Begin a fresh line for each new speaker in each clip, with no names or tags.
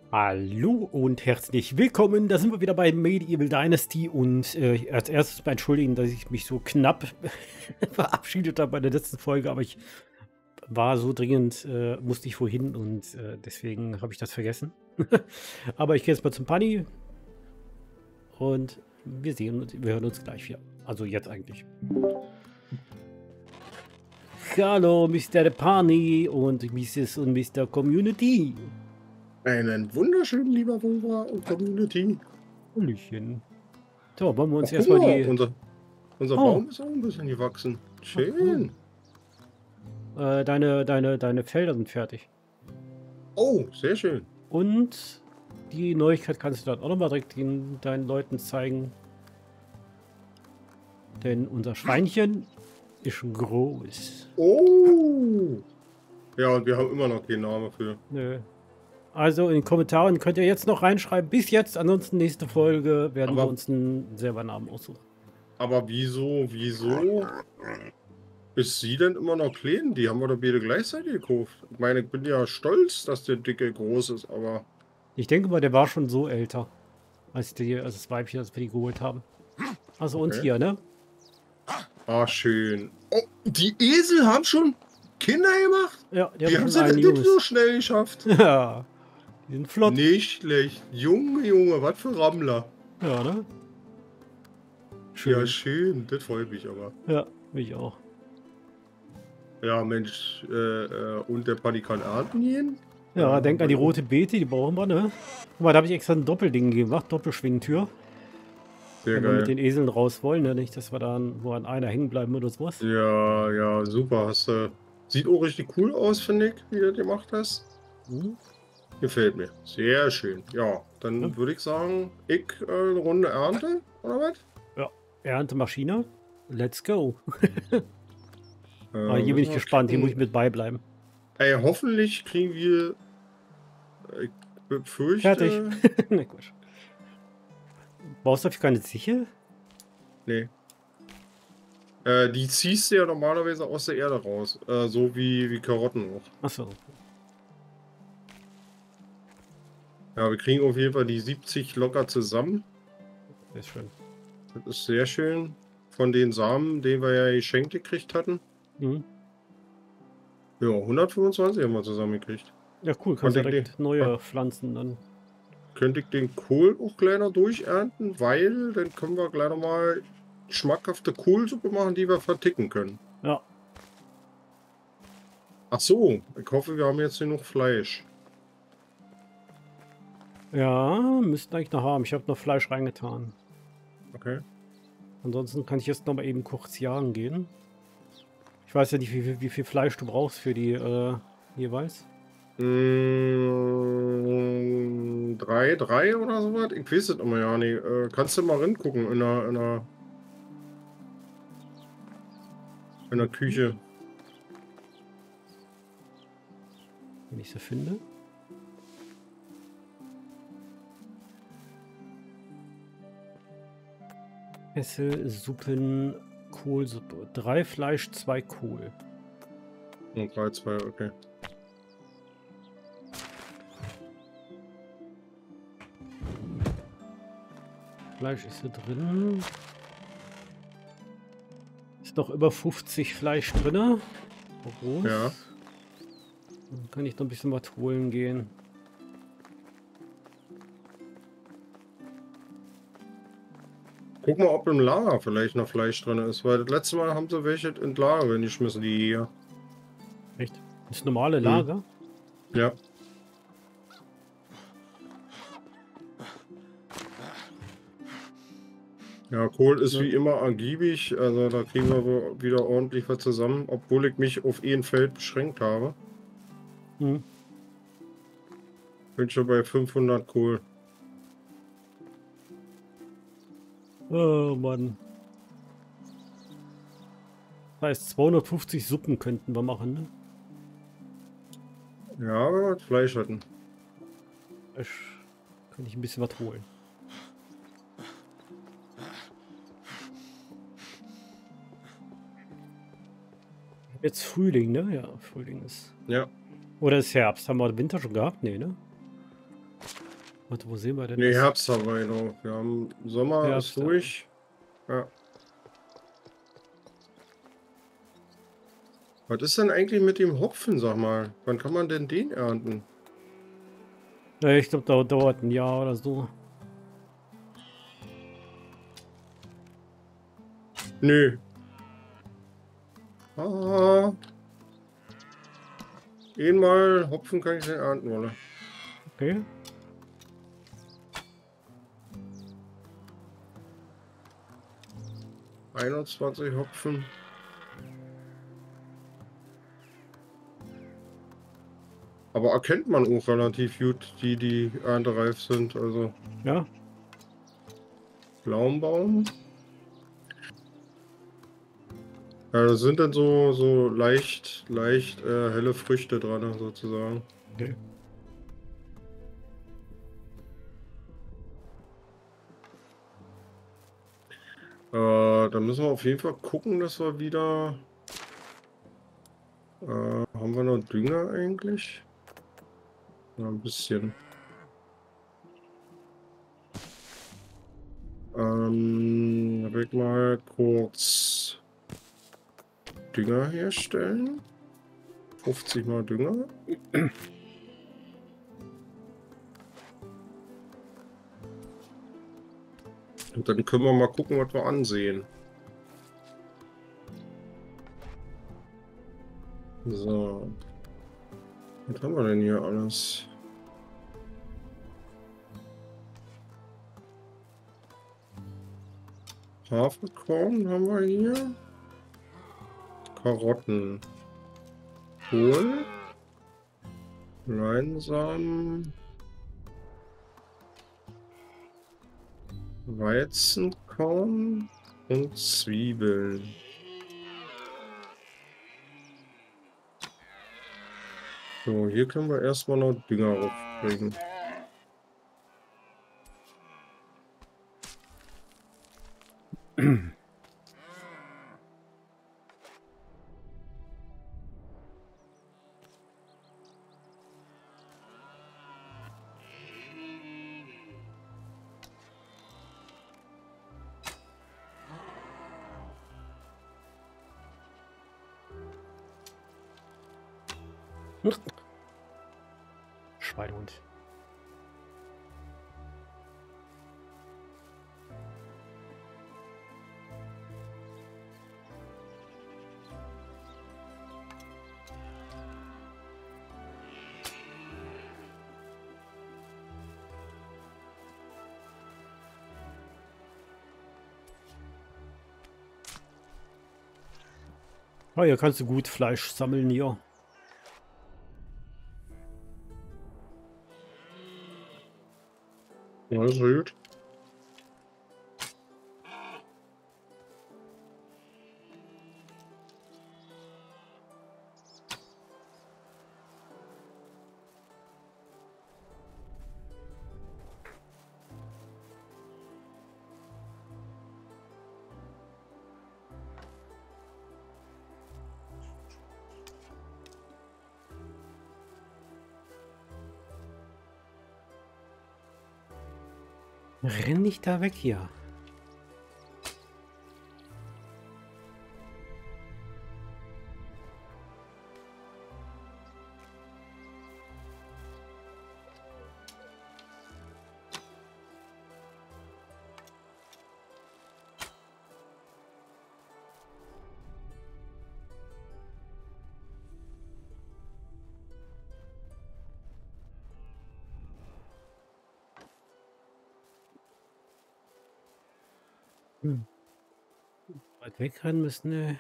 Hallo und herzlich willkommen. Da sind wir wieder bei Medieval Dynasty und als erstes mal entschuldigen, dass ich mich so knapp verabschiedet habe bei der letzten Folge, aber ich war so dringend, musste ich wohin und deswegen habe ich das vergessen. Aber ich gehe jetzt mal zum Pani und wir hören uns gleich wieder. Also jetzt eigentlich. Hallo, Mr. Pani und Mrs. und Mr. Community.
Einen wunderschönen, lieber Wova und Community.
Hallöchen. So, wollen wir
Ach,
uns
guck
erstmal
mal,
die...
unser
Oh,
Baum ist auch ein bisschen gewachsen.
ach cool.
Schön.
Deine Felder sind fertig.
Oh, sehr schön.
Und die Neuigkeit kannst du dann auch nochmal direkt deinen Leuten zeigen. Denn unser Schweinchen ist groß.
Oh. Ja, und wir haben immer noch keinen Namen für.
Nö. Also in den Kommentaren könnt ihr jetzt noch reinschreiben, bis jetzt. Ansonsten nächste Folge werden wir
Aber,
uns einen selber Namen aussuchen.
aber wieso ist sie denn immer noch klein? Die haben wir doch beide gleichzeitig gekauft. Ich meine, ich bin ja stolz, dass der Dicke groß ist, aber...
Ich denke mal, der war schon so älter, als das Weibchen, das wir die geholt haben. Also und
Okay.
hier, ne?
Ah, schön. Oh, die Esel haben schon Kinder gemacht?
Ja, die
Wie
haben
haben
schon
sie
einen
denn das
Junges.
so schnell geschafft?
Ja, die sind flott.
Nicht schlecht. Junge, Junge, was für Rammler.
Ja, ne? Schön.
Ja, schön. Das freut mich aber.
Ja, mich auch.
Ja, Mensch, und der Paddy kann ernten gehen?
Ja, denk an die
weil-
rote Beete, die brauchen wir, ne? Guck mal, da habe ich extra ein Doppelding gemacht, Doppelschwingtür.
Sehr
Wenn wir mit
geil.
den Eseln raus wollen, ne? Nicht, dass wir da wo an einer hängen bleiben oder sowas.
Ja, ja, super. Sieht auch richtig cool aus, finde ich, wie du das gemacht hast.
Mhm.
Gefällt mir. Sehr schön. Ja, dann
Ja.
würde ich sagen, eine Runde Ernte, oder was?
Ja, Erntemaschine. Let's go. Aber hier bin
Müssen
ich
wir
gespannt, hier muss ich
gucken.
mit beibleiben.
Ey, hoffentlich kriegen wir, ich
Fertig.
befürchte,
Na gut. Brauchst du dafür keine Sichel?
nee. Die ziehst du ja normalerweise aus der Erde raus. So wie Karotten auch.
Achso.
Ja, wir kriegen auf jeden Fall die 70 locker zusammen.
Ist schön.
Das ist sehr schön. Von den Samen, den wir ja geschenkt gekriegt hatten.
Mhm.
Ja, 125 haben wir zusammengekriegt.
Ja, cool, kannst du
Könnte ich,
direkt neue Pflanzen dann.
könnte ich den Kohl auch gleich noch durchernten, weil dann können wir gleich noch mal schmackhafte Kohlsuppe machen, die wir verticken können.
Ja.
Ach so, ich hoffe, wir haben jetzt genug Fleisch.
Ja, müssten eigentlich noch haben. Ich habe noch Fleisch reingetan.
Okay.
Ansonsten kann ich jetzt noch mal eben kurz jagen gehen. Ich weiß ja nicht, wie viel Fleisch du brauchst für die jeweils.
3 oder so was? Ich weiß es immer ja nicht. Kannst du mal reingucken in der Küche.
Wenn ich sie finde. Esse, Suppen, Kohlsuppe. 3 Fleisch, 2 Kohl.
3, 2, okay.
Fleisch ist hier drin. Ist noch über 50 Fleisch drin. Groß.
Ja.
Dann kann ich noch ein bisschen was holen gehen.
Guck mal, ob im Lager vielleicht noch Fleisch drin ist, weil das letzte Mal haben sie welche in Lager geschmissen, die hier.
Echt? Das normale Lager?
Ja. Ja, Kohl ist
Ja.
wie immer ergiebig, also da kriegen wir wohl wieder ordentlich was zusammen, obwohl ich mich auf ein Feld beschränkt habe.
Hm.
Bin schon bei 500 Kohl.
Oh Mann. Das heißt, 250 Suppen könnten wir machen, ne?
Ja, wenn wir Fleisch hatten.
Kann ich ein bisschen was holen. Jetzt Frühling, ne? Ja, Frühling ist.
Ja.
Oder ist Herbst? Haben wir Winter schon gehabt? Nee, ne? Warte, wo sehen wir denn
Nee,
das?
Herbst haben wir noch. Wir haben Sommer
Herbst,
ist durch. Ja. Was ist denn eigentlich mit dem Hopfen, sag mal? Wann kann man denn den ernten?
Ja, ich glaube, dauert ein Jahr oder so.
Nö. Ah, einmal Hopfen kann ich nicht ernten, oder?
Okay.
...21 Hopfen. Aber erkennt man auch relativ gut, die erntereif sind. Also
Ja.
Pflaumenbaum. Ja, das sind dann so leicht helle Früchte dran, sozusagen.
Okay.
Da müssen wir auf jeden Fall gucken, dass wir wieder... haben wir noch Dünger eigentlich? Ja, ein bisschen. Will ich mal kurz Dünger herstellen. 50 mal Dünger. Und dann können wir mal gucken, was wir ansehen. So. Was haben wir denn hier alles? Haferkorn haben wir hier. Karotten. Kohl. Leinsamen. Weizenkorn und Zwiebeln. So, hier können wir erstmal noch Dünger aufbringen.
Schweinehund. Oh, hier kannst du gut Fleisch sammeln hier.
Ja, das ist gut.
Renn nicht da weg hier. Hm. Weit wegrennen müssen, ne?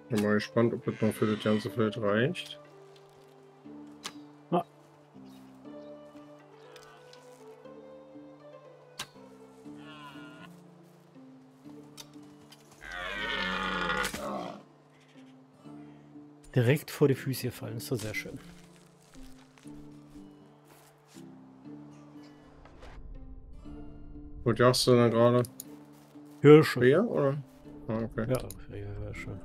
Bin mal gespannt, ob das noch für das ganze Feld reicht.
Ah. Direkt vor die Füße gefallen, ist doch sehr schön.
Was jagst du denn gerade?
Hirsche.
Rehe, oder? Ah, okay.
Ja, ja, schön.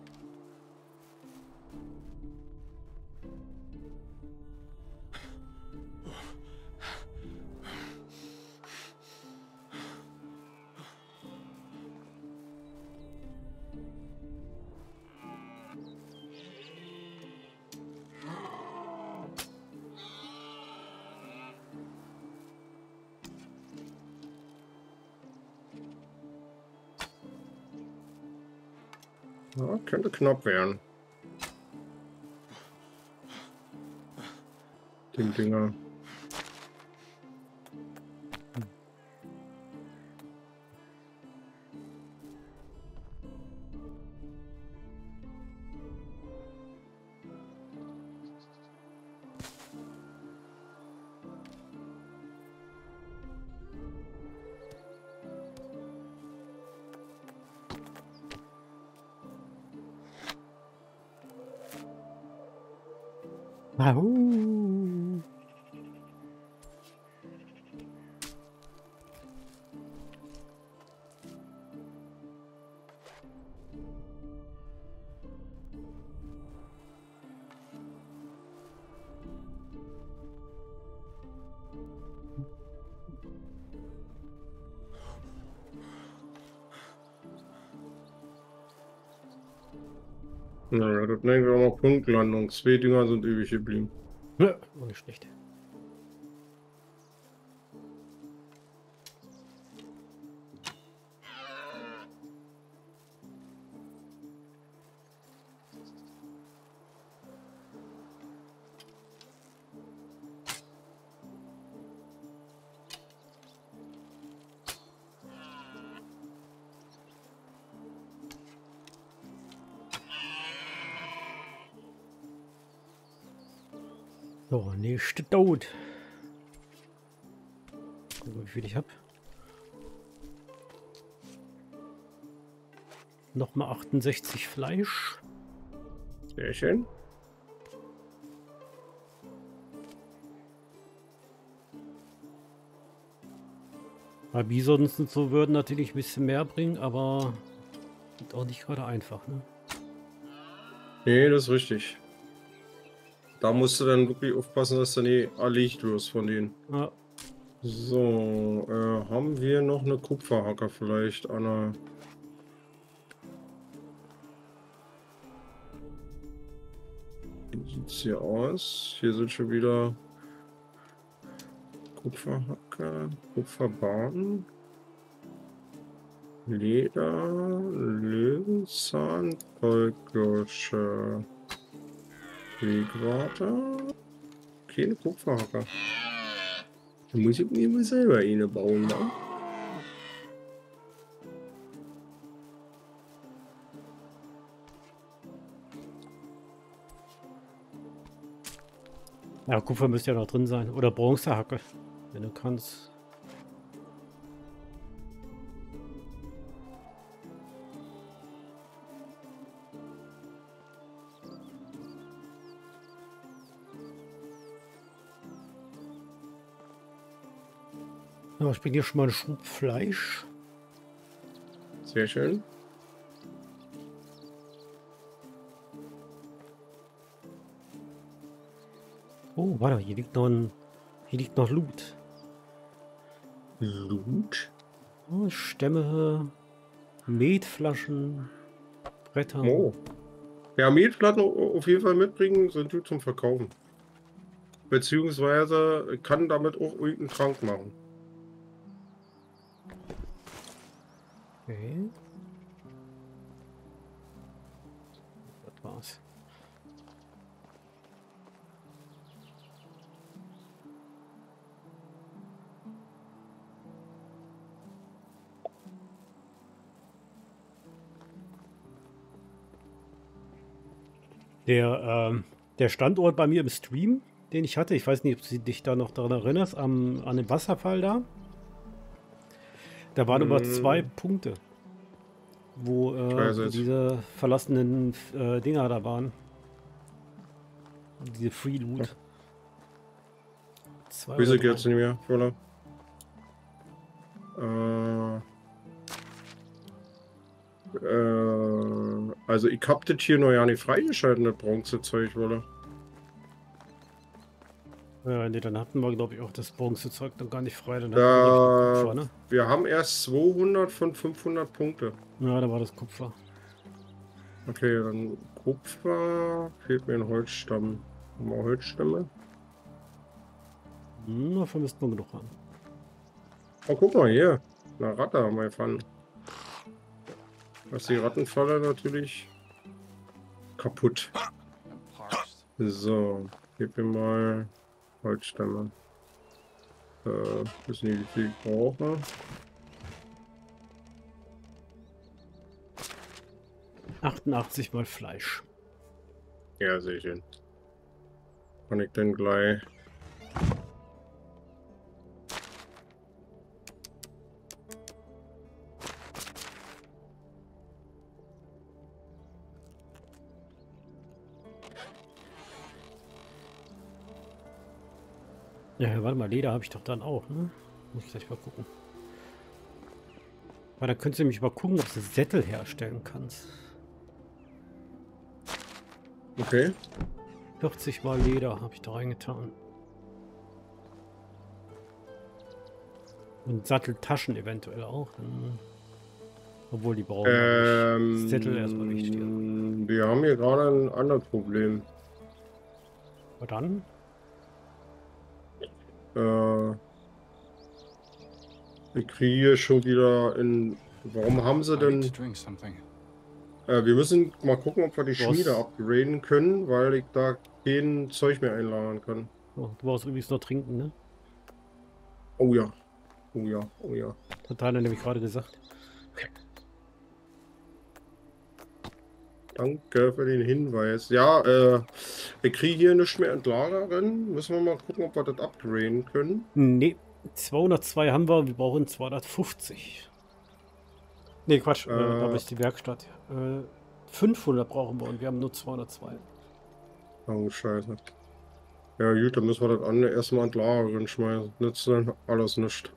Ja, könnte knapp werden. Die Dinger.
Ahu.
Naja, das nennen wir mal Punktlandung. 2 Dinger sind übrig geblieben.
Ja, auch nicht schlecht. So, nächste tot. Gucken, wie viel ich habe. Nochmal 68 Fleisch.
Sehr schön.
Weil Bisons und so würden natürlich ein bisschen mehr bringen, aber ist auch nicht gerade einfach, ne?
Nee, das ist richtig. Da musst du dann wirklich aufpassen, dass du nicht erlegt wirst von denen.
Ja.
So, haben wir noch eine Kupferhacke vielleicht, Anna? Wie sieht es hier aus? Hier sind schon wieder Kupferhacke, Kupferbarten, Leder, Löwenzahn, Goldkirsche, Wegwarte. Keine Kupferhacke. Da muss ich mir mal selber eine bauen, ne?
Ja, Kupfer müsste ja noch drin sein. Oder Bronzehacke, wenn du kannst. Ja, ich bringe dir schon mal einen Schub Fleisch.
Sehr schön.
Oh, warte, hier liegt noch Loot.
Loot?
Oh, Stämme, Metflaschen, Bretter.
Oh. Ja, Mehlplatten auf jeden Fall mitbringen, sind gut zum Verkaufen. Beziehungsweise kann damit auch irgendeinen Trank machen.
Okay. Das war's. Der Standort bei mir im Stream, den ich hatte, ich weiß nicht, ob du dich da noch daran erinnerst, an dem Wasserfall da. Da waren über 2 Punkte, wo diese verlassenen Dinger da waren. Diese Free Loot.
Wieso geht's nicht mehr, oder? Also ich hab das hier noch ja nicht freigeschalten, das Bronzezeug, oder?
Ja, nee, dann hatten wir, glaube ich, auch das Bronzezeug noch gar nicht frei. Dann hatten
wir
Kupfer, ne?
Wir haben erst 200 von 500 Punkte.
Ja, da war das Kupfer.
Okay, dann Kupfer. Fehlt mir ein Holzstamm. Haben wir Holzstämme?
Dafür müssten wir genug haben.
Oh, guck mal hier. Eine Ratte haben wir gefunden. Das ist die Rattenfalle natürlich kaputt. So, gib mir mal Holzstämme. Wissen nicht, wie viel ich brauche.
88 mal Fleisch.
Ja, sehe ich hin. Kann ich denn gleich.
Ja, warte mal, Leder habe ich doch dann auch, ne? Muss ich gleich mal gucken. Weil dann könntest du nämlich mal gucken, ob du Sättel herstellen kannst.
Okay.
40 mal Leder habe ich da reingetan. Und Satteltaschen eventuell auch. Obwohl die brauchen nicht. Sättel erstmal wichtiger.
Wir haben hier gerade ein anderes Problem.
Aber dann?
Ich kriege schon wieder in. Warum haben sie denn? Wir müssen mal gucken, ob wir die Schmiede upgraden können, weil ich da kein Zeug mehr einlagern kann.
Oh, du brauchst übrigens noch trinken, ne?
Oh ja. Oh ja, oh ja.
Das hat Tyler nämlich gerade gesagt.
Danke für den Hinweis. Ja, wir kriegen hier nichts mehr entlagern. Müssen wir mal gucken, ob wir das upgraden können.
Nee, 202 haben wir brauchen 250. Nee, Quatsch, da ist die Werkstatt. 500 brauchen wir und wir haben nur 202.
Oh, scheiße. Ja gut, dann müssen wir das andere erstmal entlagern schmeißen. Nützt dann alles nicht.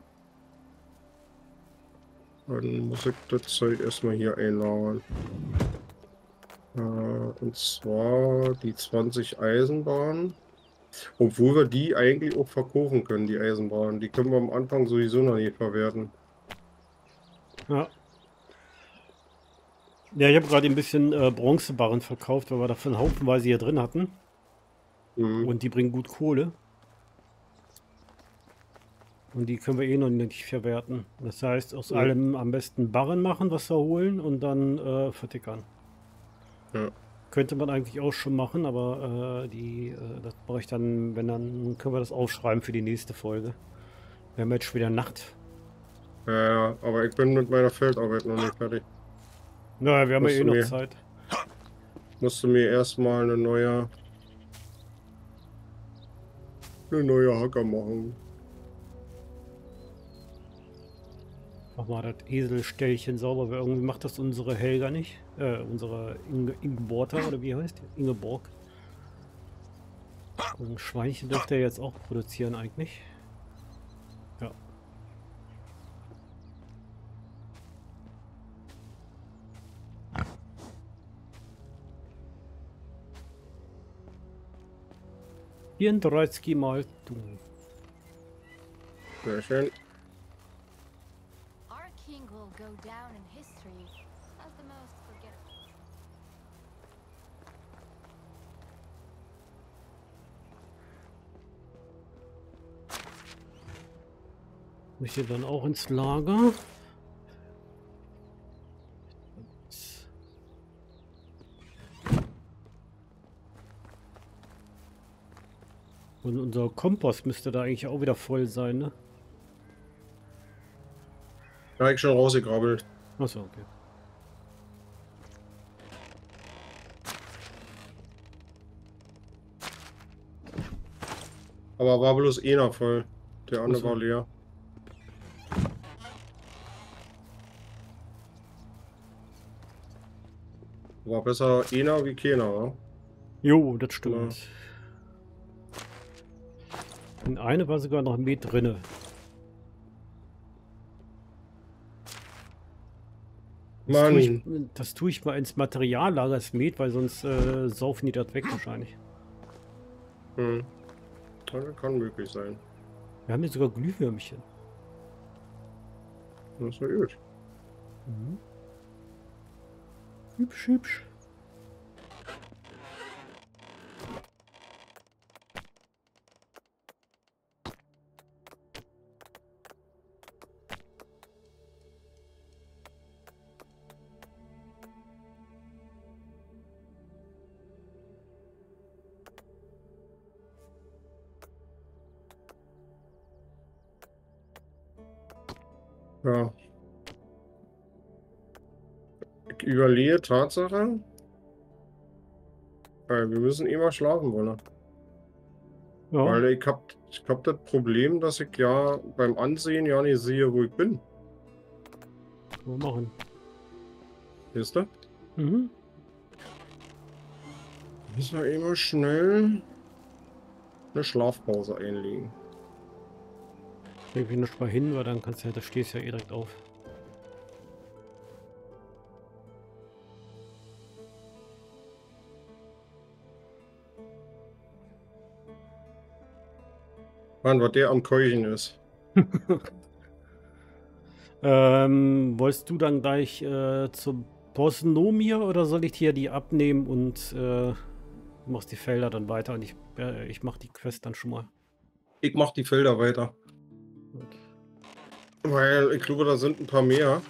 Dann muss ich das Zeug erstmal hier einlagern. Und zwar die 20 Eisenbahnen. Obwohl wir die eigentlich auch verkaufen können, die Eisenbahnen. Die können wir am Anfang sowieso noch nicht verwerten.
Ja. Ja, ich habe gerade ein bisschen Bronzebarren verkauft, weil wir davon haufenweise hier drin hatten.
Mhm.
Und die bringen gut Kohle. Und die können wir eh noch nicht verwerten. Das heißt, aus allem am besten Barren machen, was wir holen und dann vertickern.
Ja.
Könnte man eigentlich auch schon machen, aber das brauche ich dann, wenn dann können wir das aufschreiben für die nächste Folge. Wir haben jetzt schon wieder Nacht.
Ja, aber ich bin mit meiner Feldarbeit noch nicht fertig.
Naja, wir haben ja eh noch Zeit.
Musst du mir erstmal eine neue Hacker machen.
Mach mal das Eselställchen sauber, weil irgendwie macht das unsere Helga nicht. Unsere Ingeborta, oder wie heißt die? Ingeborg. Und ein Schweinchen dürfte er jetzt auch produzieren eigentlich. Ja. Mal du.
Sehr schön.
Ich hier dann auch ins Lager. Und unser Kompost müsste da eigentlich auch wieder voll sein, ne?
Da habe ich schon rausgegrabbelt.
Achso, okay.
Aber war bloß einer voll. Der andere war leer. War besser einer wie keiner, wa?
Jo, das stimmt. Ja. In eine war sogar noch Met drinne. Das tue ich mal ins Materiallager, das Met, weil sonst saufen die das weg wahrscheinlich.
Hm. Das kann möglich sein.
Wir haben hier sogar Glühwürmchen.
Das ist ja gut.
Mhm. Hübsch, hübsch.
Ja. Ich überlege Tatsache. Wir müssen immer schlafen wollen. Ja. Weil ich hab das Problem, dass ich ja beim Ansehen ja nicht sehe, wo ich bin.
Mal machen.
Siehst du?
Mhm.
Müssen wir immer schnell eine Schlafpause einlegen.
Leg mich noch mal hin, weil dann kannst du ja, da stehst du ja eh direkt auf.
Mann, was der am Keuchen ist.
Wolltest du dann gleich zum Posnomia oder soll ich hier die abnehmen und machst die Felder dann weiter und ich mach die Quest dann schon mal.
Ich mach die Felder weiter. Gut. Weil ich glaube, da sind ein paar mehr.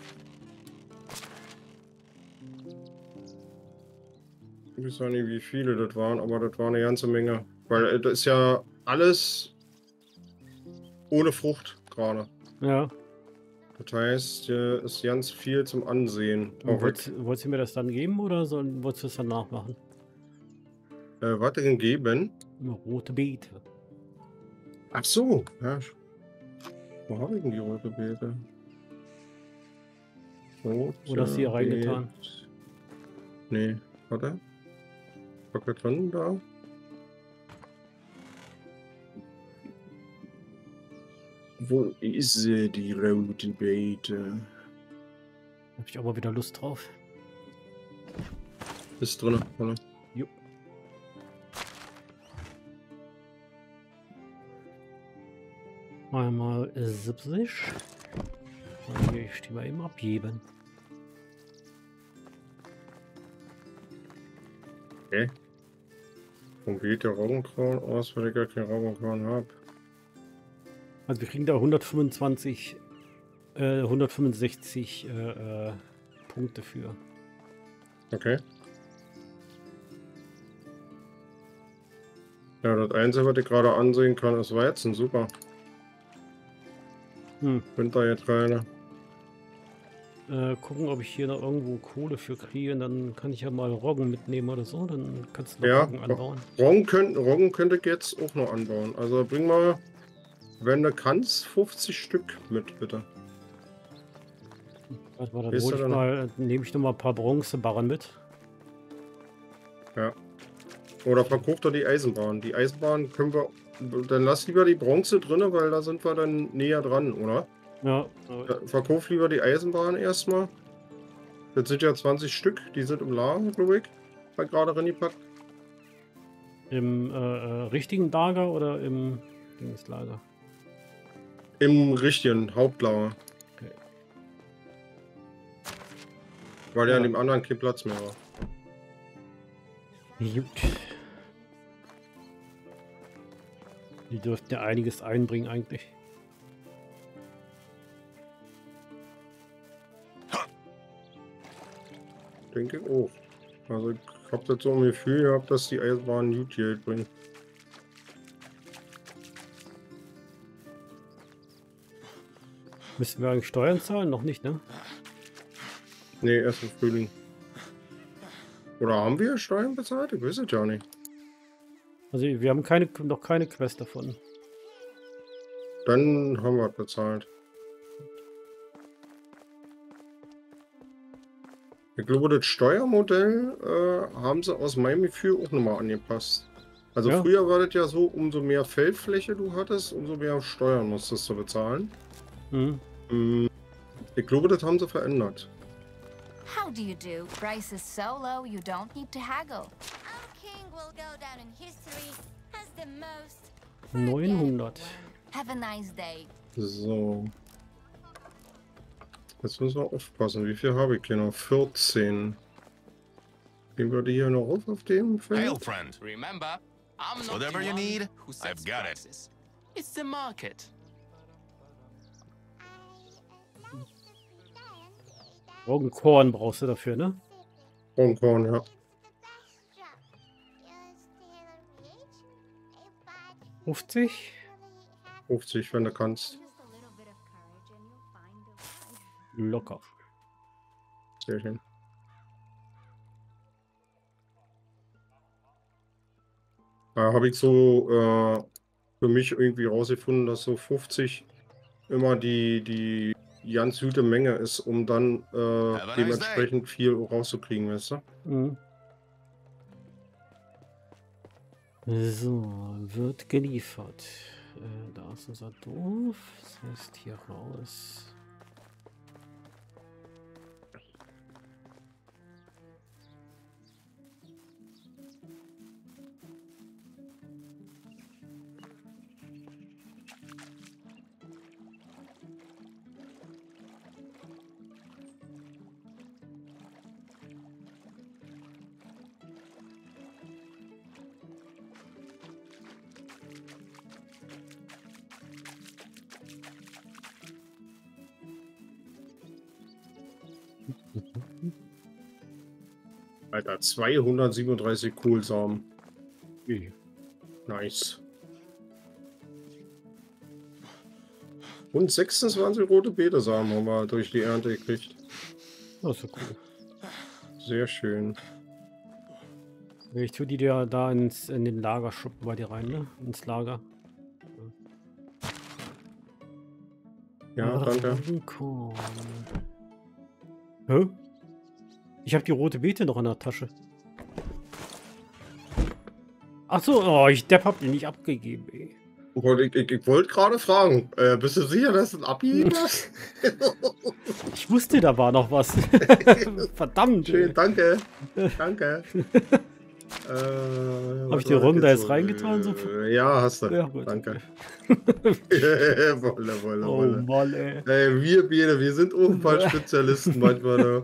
Ich weiß nicht, wie viele das waren, aber das war eine ganze Menge. Weil das ist ja alles ohne Frucht gerade.
Ja.
Das heißt, ist ganz viel zum Ansehen.
Wolltest du mir das dann geben oder wolltest du es dann nachmachen?
Was denn geben?
Rote Beete.
Ach so, ja. Wo habe ich denn die rote Beete?
Oder hast du hier reingetan?
Nee, warte. Packe drin da. Wo ist die rote Beete?
Hab ich aber wieder Lust drauf.
Ist drin, oder?
Jo. Einmal 70. Dann gehe ich die mal eben abgeben.
Okay. Wo geht der Roggenkorn aus, weil ich gar kein Roggenkorn habe?
Also wir kriegen da 165 Punkte für.
Okay. Ja, das Einzige, was ich gerade ansehen kann, ist Weizen. Super. Winter jetzt keine.
Gucken, ob ich hier noch irgendwo Kohle für kriege. Dann kann ich ja mal Roggen mitnehmen oder so. Dann kannst du noch
Ja,
Roggen anbauen.
Roggen könnte ich jetzt auch noch anbauen. Also bring mal, wenn du kannst, 50 Stück mit, bitte.
Warte mal, dann nehme ich noch mal ein paar Bronzebarren mit.
Ja. Oder verkauft er die Eisenbahn. Die Eisenbahn können wir. Dann lass lieber die Bronze drin, weil da sind wir dann näher dran, oder?
Ja.
Verkauf lieber die Eisenbahn erstmal. Das sind ja 20 Stück, die sind im Lager, glaube ich. Gerade reingepackt.
Im richtigen Lager oder im Dingslager?
Im richtigen Hauptlager.
Okay.
Weil ja in dem anderen kein Platz mehr war.
Gut. Die dürften ja einiges einbringen eigentlich.
Denke ich auch. Also ich habe das so ein Gefühl gehabt, dass die Eisenbahn gut Geld bringt.
Müssen wir eigentlich Steuern zahlen? Noch nicht, ne?
Nee, erst im Frühling. Oder haben wir Steuern bezahlt? Ich weiß es ja nicht.
Also wir haben noch keine Quest davon.
Dann haben wir bezahlt. Ich glaube, das Steuermodell haben sie aus meinem Gefühl auch nochmal angepasst. Also
Ja.
früher war das ja so, umso mehr Feldfläche du hattest, umso mehr Steuern musstest du bezahlen. Ich glaube, das haben sie verändert.
How do you do? Price is so low you don't need to haggle. Our king will go down in history as the most
900.
Have a nice day.
So. Jetzt müssen wir aufpassen. Wie viel habe ich hier noch? 14. Gehen wir die hier noch auf dem Feld?
Hail, friend. Remember, I'm not whatever you need, I've got it. It's the market.
Augenkorn brauchst du dafür, ne?
Korn, ja.
50?
50, wenn du kannst.
Locker.
Sehr schön. Da habe ich so für mich irgendwie rausgefunden, dass so 50 immer die ganz gute Menge ist, um dann dementsprechend viel rauszukriegen, weißt du?
Mhm. So, wird geliefert. Da ist unser Dorf. Das heißt hier raus.
Alter, 237 Kohlsamen.
Okay.
Nice. Und 26 rote Betesamen haben wir durch die Ernte gekriegt.
Das ist ja cool.
Sehr schön.
Ich tue die dir da in den Lagerschuppen bei dir rein, ne? Ins Lager.
Ja, danke.
Korn. Hä? Ich habe die rote Beete noch in der Tasche. Ach so, oh, ich Depp hab die nicht abgegeben, ey.
Ich wollte gerade fragen, bist du sicher, dass du es abgegeben hast?
Ich wusste, da war noch was. Verdammt.
Schön, danke. Danke.
Habe ich die Ronda jetzt reingetan? So?
Ja, hast du.
Ja, gut.
Danke. Wolle.
Oh Mann, ey.
Wir sind Ofenfall-Spezialisten manchmal. Ne?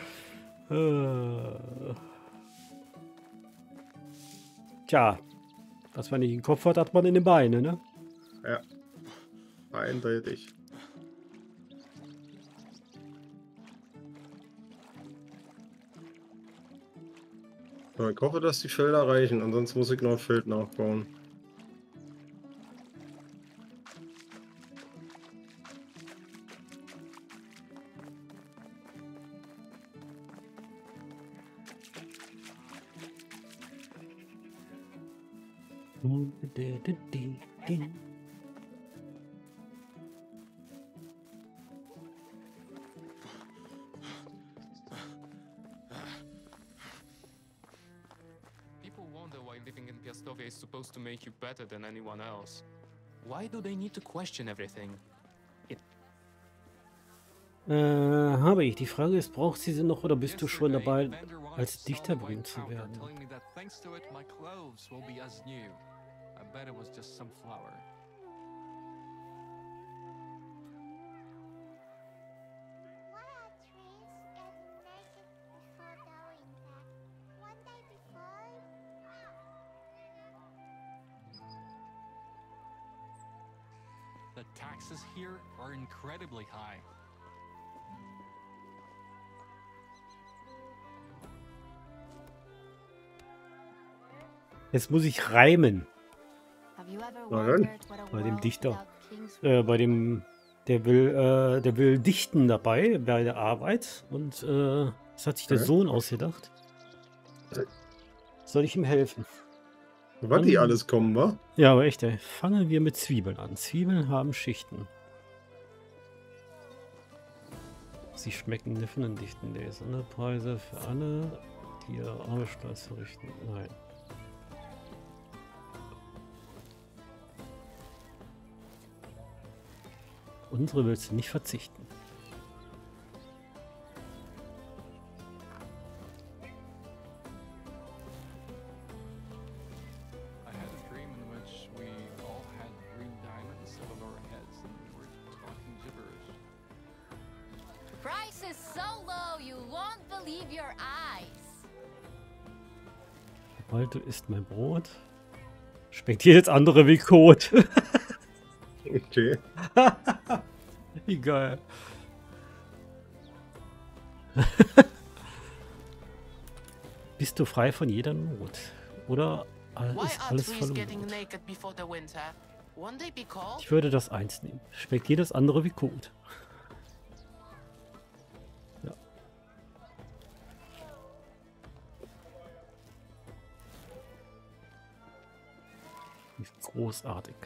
Tja, was man nicht im Kopf hat, hat man in den Beinen, ne?
Ja, eindeutig. So, ich hoffe, dass die Felder reichen, ansonsten muss ich noch ein Feld nachbauen.
People wonder why living in Piastovia is supposed to make you better than anyone else. Why do they need to question everything?
Habe ich. Die Frage ist, brauchst du sie noch oder bist du schon dabei, als Dichter berühmt zu werden?
The taxes here are incredibly high.
Jetzt muss ich reimen.
Na dann.
Bei dem Dichter. Bei dem, der will dichten dabei, bei der Arbeit. Und das hat sich der Sohn ausgedacht. Soll ich ihm helfen?
Was die alles kommen, wa?
Ja, aber echt, ey. Fangen wir mit Zwiebeln an. Zwiebeln haben Schichten. Sie schmecken Niffen und dichten die Sonderpreise für alle, die ihre Arbeitsstolz verrichten. Nein. Unsere willst du nicht verzichten.
I had a dream in which we all had green diamonds above our heads and we were talking gibberish.
Price is so low, you won't believe your eyes.
Sobald du isst mein Brot, schmeckt jedes andere wie Kot.
Okay.
Wie geil. Bist du frei von jeder Not? Oder ist alles verloren? Ich würde das 1 nehmen. Schmeckt jedes andere wie Kot. Ja. Großartig.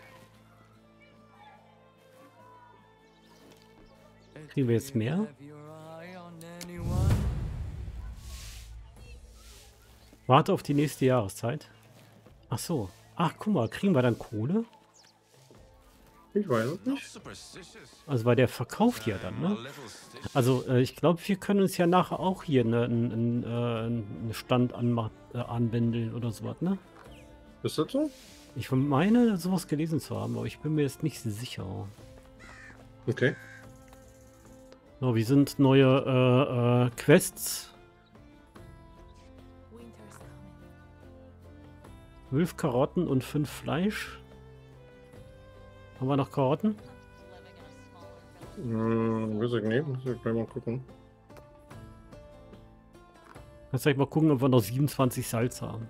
Kriegen wir jetzt mehr? Warte auf die nächste Jahreszeit. Ach so. Ach, guck mal, kriegen wir dann Kohle?
Ich weiß es nicht.
Also, weil der verkauft ja dann, ne? Also, ich glaube, wir können uns ja nachher auch hier einen Stand anbändeln oder sowas, ne?
Ist das so?
Ich meine, sowas gelesen zu haben, aber ich bin mir jetzt nicht sicher.
Okay.
So, wie sind neue Quests? 12 Karotten und 5 Fleisch. Haben wir noch Karotten?
Weiß ich nicht. Muss ich gleich mal gucken.
Kannst gleich mal gucken, ob wir noch 27 Salz haben.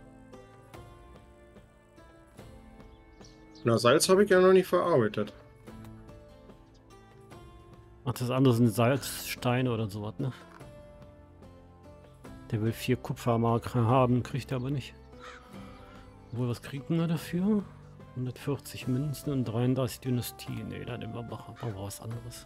Na, Salz habe ich ja noch nicht verarbeitet.
Ach, das andere sind Salzsteine oder sowas, ne? Der will 4 Kupfermark haben, kriegt er aber nicht. Obwohl, was kriegen wir dafür? 140 Münzen und 33 Dynastie. Ne, dann nehmen wir machen wir was anderes.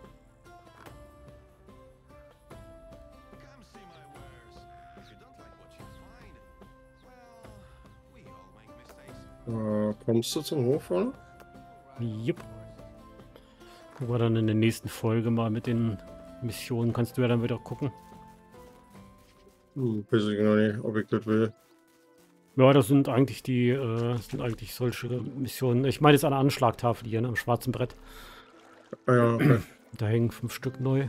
Kommst du zum Hof, oder?
Jupp. Gucken wir dann in der nächsten Folge mal mit den Missionen. Kannst du ja dann wieder gucken.
Weiß ich noch nicht, ob ich das will.
Ja, das sind eigentlich solche Missionen. Ich meine jetzt an der Anschlagtafel hier, ne, am schwarzen Brett.
Ah, ja, okay.
Da hängen 5 Stück neu.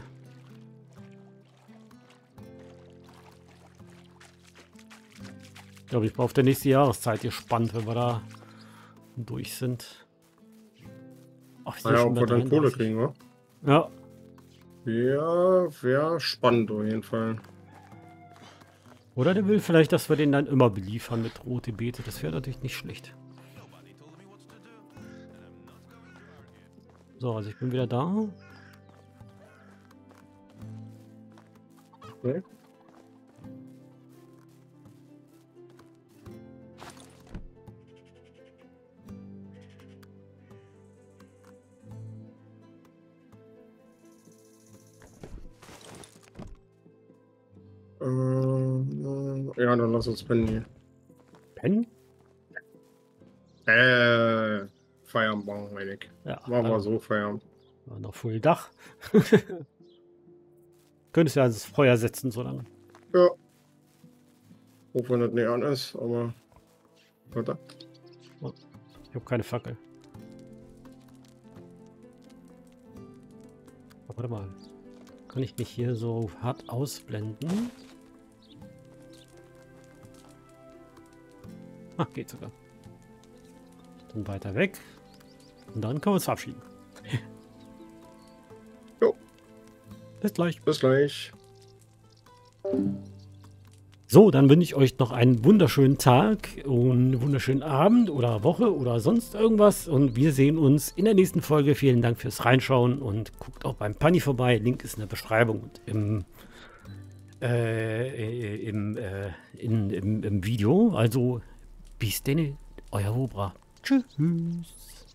Ich glaube, ich bin auf der nächste Jahreszeit gespannt, wenn wir da durch sind. Ach, ich
Ja, ob wir dann Kohle kriegen, wa?
Ja.
Ja, wäre spannend auf jeden Fall.
Oder der will vielleicht, dass wir den dann immer beliefern mit rote Beete. Das wäre natürlich nicht schlecht. So, also ich bin wieder da.
Okay. Ja, dann lass uns pennen.
Pennen?
Feierabend, meine ich.
Ja.
Machen wir so Feierabend.
War noch voll Dach. Könntest ja das Feuer setzen, so lange.
Ja. Auch wenn das nicht an ist, aber. Warte.
Ich habe keine Fackel. Aber warte mal. Kann ich mich hier so hart ausblenden? Ach, geht sogar. Dann weiter weg. Und dann können wir uns verabschieden.
Jo.
Bis gleich.
Bis gleich.
So, dann wünsche ich euch noch einen wunderschönen Tag und einen wunderschönen Abend oder Woche oder sonst irgendwas. Und wir sehen uns in der nächsten Folge. Vielen Dank fürs Reinschauen und guckt auch beim Panni vorbei. Link ist in der Beschreibung und im Video. Also bis denn. Euer Wobra. Tschüss.